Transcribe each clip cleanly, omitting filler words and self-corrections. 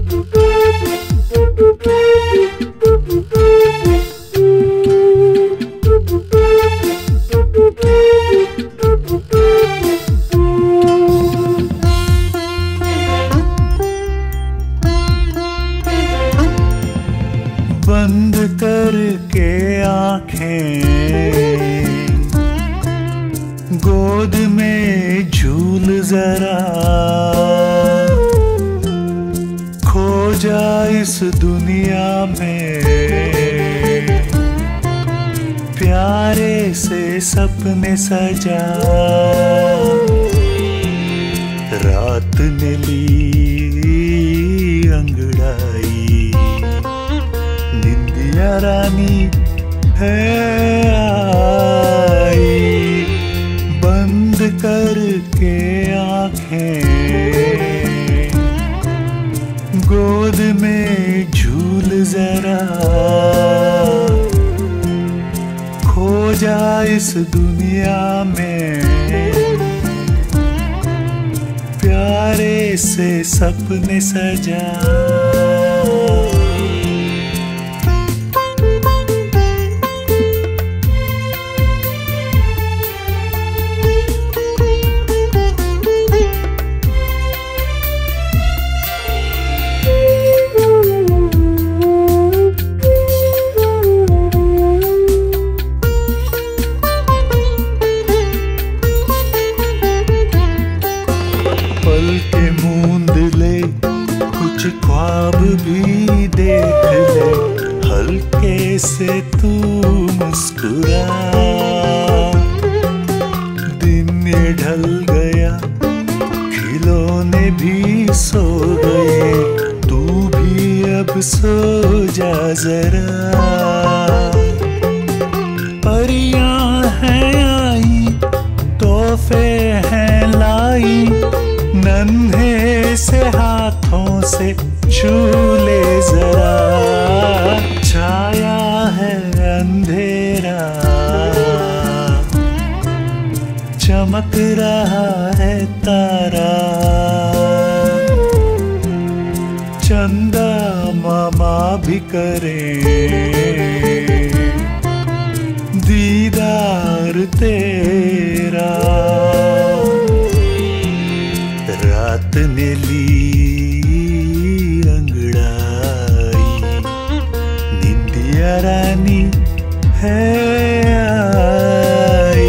बंद करके आंखें गोद में झूल जरा, खो जा इस दुनिया में, प्यारे से सपने सजा। रात ने ली अंगड़ाई, निंदिया रानी है आई। बंद करके आंखें गोद में झूल जरा, खो जा इस दुनिया में, प्यारे से सपने सजा। पलके मूंद ले, कुछ ख्वाब भी देख ले, हल्के से तू मुस्कुरा। दिन ये ढल गया, खिलौने भी सो गए, तू भी अब सो जा जरा। परियां हैं आई, तोहफे हैं लाई, नन्हे से हाथों से छू ले जरा। छाया है अंधेरा, चमक रहा है तारा, चंदा मामा भी करे दीदार तेरा। रात ने ली अंगड़ाई, निंदिया रानी है आई।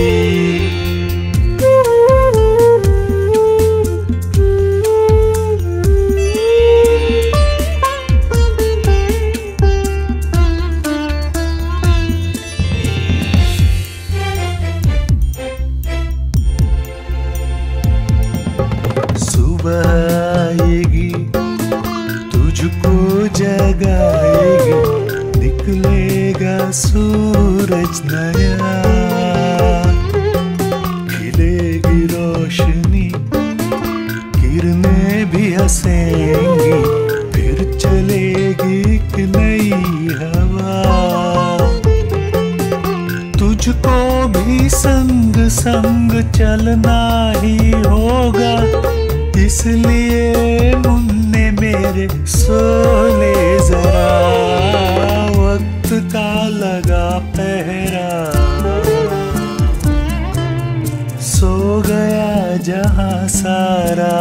सुबह आएगी, तुझको जगाएगी, निकलेगा सूरज नया। खिलेगी रोशनी, किरणें भी हंसेंगी, फिर चलेगी एक नई हवा। तुझको भी संग संग चलना ही होगा, इसलिए मुन्ने मेरे सो ले जरा। वक्त का लगा पहरा, सो गया जहां सारा।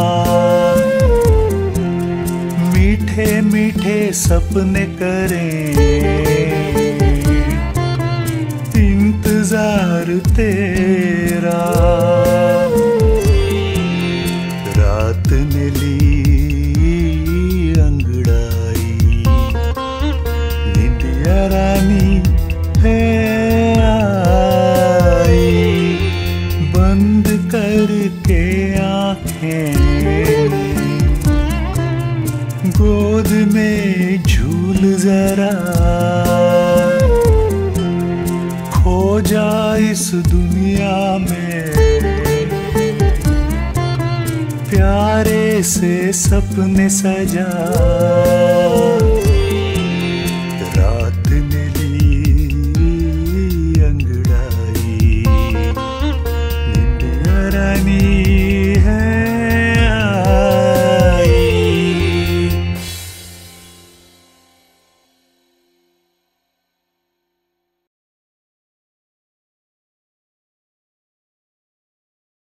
मीठे मीठे सपने करें, इंतजार तेरा। रात ने ली अंगड़ाई, निंदिया रानी है आई। बंद करके आंखें गोद में झूल जरा, खो जा इस दुनिया में, प्यारे से सपने सजा।